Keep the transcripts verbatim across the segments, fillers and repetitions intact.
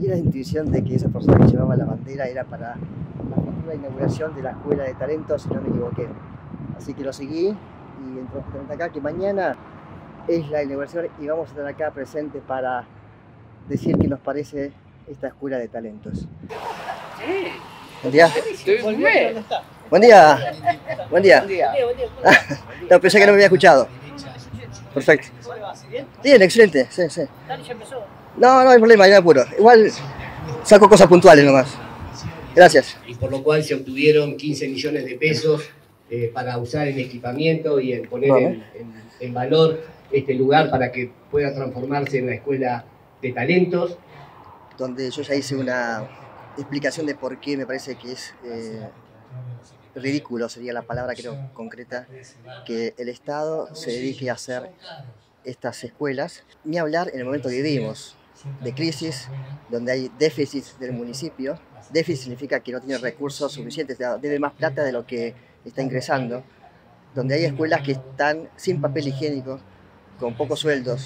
seguí la intuición de que esa persona que llevaba la bandera era para la futura inauguración de la Escuela de Talentos, si no me equivoqué. Así que lo seguí y entró justamente acá, que mañana es la inauguración y vamos a estar acá presentes para decir qué nos parece esta Escuela de Talentos. Sí. Buen día. Buen día. Buen día. Buen día. No, pensé que no me había escuchado. Perfecto. Bien, excelente. Sí, sí. No, no hay problema, ya me apuro. Igual saco cosas puntuales nomás. Gracias. Y por lo cual se obtuvieron quince millones de pesos eh, para usar en equipamiento y en poner Vale. en, en, en valor este lugar para que pueda transformarse en una escuela de talentos. Donde yo ya hice una explicación de por qué me parece que es eh, ridículo, sería la palabra creo concreta, que el Estado se dedique a hacer estas escuelas, ni hablar en el momento que vivimos, de crisis, donde hay déficit del municipio. Déficit significa que no tiene recursos suficientes, debe más plata de lo que está ingresando, donde hay escuelas que están sin papel higiénico, con pocos sueldos.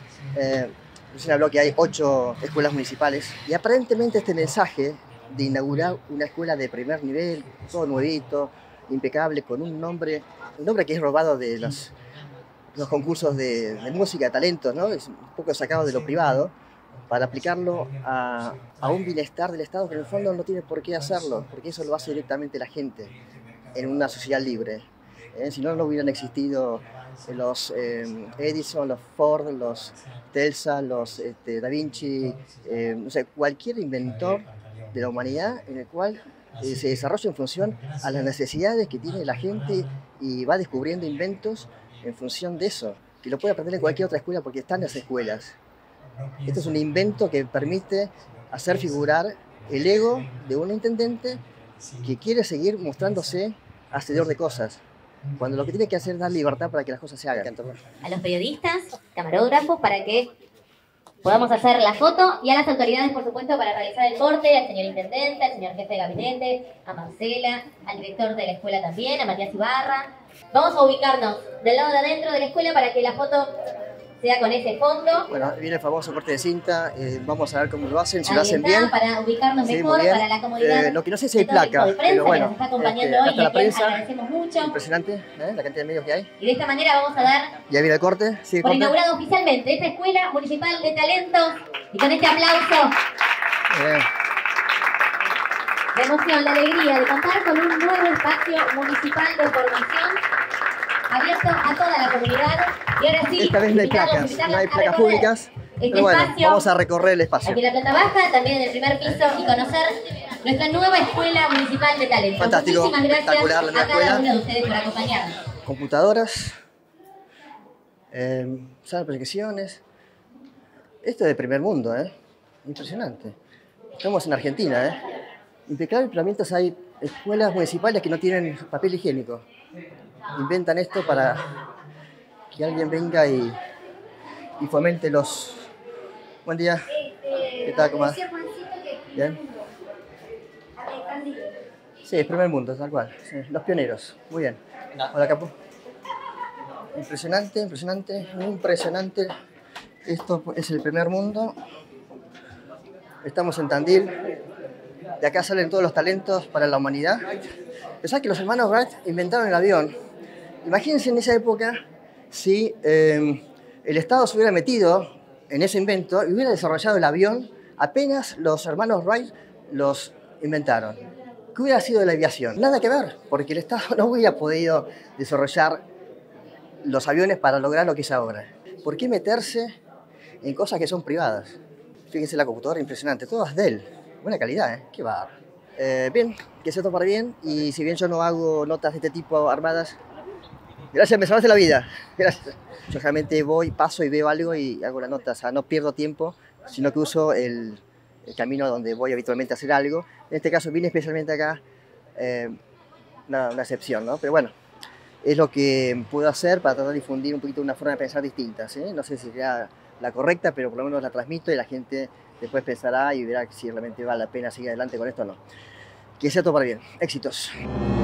Eh, Recién habló que hay ocho escuelas municipales y aparentemente este mensaje de inaugurar una escuela de primer nivel, todo nuevito, impecable, con un nombre, un nombre que es robado de los, los concursos de, de música, de talentos, ¿no? Es un poco sacado de lo privado, para aplicarlo a, a un bienestar del Estado que en el fondo no tiene por qué hacerlo, porque eso lo hace directamente la gente en una sociedad libre. ¿Eh? Si no, no hubieran existido los eh, Edison, los Ford, los Tesla, los este, Da Vinci, eh, no sé, cualquier inventor de la humanidad en el cual eh, se desarrolla en función a las necesidades que tiene la gente y va descubriendo inventos en función de eso, que lo puede aprender en cualquier otra escuela porque están las escuelas. Esto es un invento que permite hacer figurar el ego de un intendente que quiere seguir mostrándose hacedor de cosas, cuando lo que tiene que hacer es dar libertad para que las cosas se hagan. A los periodistas, camarógrafos, para que podamos hacer la foto, y a las autoridades, por supuesto, para realizar el corte, al señor intendente, al señor jefe de gabinete, a Marcela, al director de la escuela también, a Matías Ibarra. Vamos a ubicarnos del lado de adentro de la escuela para que la foto sea con ese fondo. Bueno, viene el famoso corte de cinta, eh, vamos a ver cómo lo hacen, si Ahí lo hacen está, bien. para ubicarnos Sí, mejor, muy bien. para la comodidad. Eh, lo que no sé si hay de todo el placa, equipo de prensa pero bueno, que nos está acompañando este, acá hoy, está la y a quien prensa. agradecemos mucho. Impresionante, ¿eh? La cantidad de medios que hay. Y de esta manera vamos a dar Ya viene el corte, sigue por corte. inaugurado oficialmente esta Escuela Municipal de Talentos, y con este aplauso Bien. de emoción, la alegría de contar con un nuevo espacio municipal de formación abierto a toda la comunidad. Y ahora sí, Esta vez no hay invitarlos, placas, invitarlos no hay a placas recorrer públicas, este pero bueno, espacio vamos a recorrer el espacio. aquí en la planta baja, también en el primer piso, y conocer nuestra nueva Escuela Municipal de Talentos. Fantástico, Muchísimas gracias espectacular la a nueva cada escuela. uno de ustedes por acompañarnos. Computadoras, eh, sala de proyecciones. Esto es de primer mundo, ¿eh? Impresionante. Estamos en Argentina, ¿eh? Impecable, pero mientras hay escuelas municipales que no tienen papel higiénico. Inventan esto para que alguien venga y, y fomente los... Buen día. ¿Qué tal? ¿Cómo va? ¿Bien? Sí, es primer mundo, tal cual. Sí, los pioneros. Muy bien. Hola, Capo. Impresionante, impresionante, impresionante. Esto es el primer mundo. Estamos en Tandil. De acá salen todos los talentos para la humanidad. Pensá que los hermanos Wright inventaron el avión. Imagínense en esa época si eh, el Estado se hubiera metido en ese invento y hubiera desarrollado el avión apenas los hermanos Wright los inventaron. ¿Qué hubiera sido de la aviación? Nada que ver, porque el Estado no hubiera podido desarrollar los aviones para lograr lo que es ahora. ¿Por qué meterse en cosas que son privadas? Fíjense la computadora, impresionante, todo es Dell. Buena calidad, ¿eh? Qué bárbaro. Eh, bien, que se topar bien, y si bien yo no hago notas de este tipo armadas, gracias, me salvaste la vida. Gracias. Yo realmente voy, paso y veo algo y hago la nota, o sea, no pierdo tiempo, sino que uso el, el camino donde voy habitualmente a hacer algo. En este caso vine especialmente acá, eh, una, una excepción, ¿no? Pero bueno, es lo que puedo hacer para tratar de difundir un poquito una forma de pensar distinta, ¿sí? No sé si será la correcta, pero por lo menos la transmito y la gente después pensará y verá si realmente vale la pena seguir adelante con esto o no. Que sea todo para bien. Éxitos.